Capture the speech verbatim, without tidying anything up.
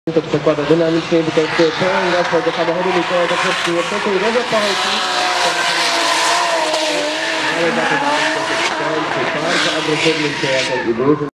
To przekłada dynamicznie, wykorzystuje pełen gaz do samochodu Mikołaja Zakrewski. Niestety uderza pałki. Ale za to bardzo agresywnym przejazdem i dużym.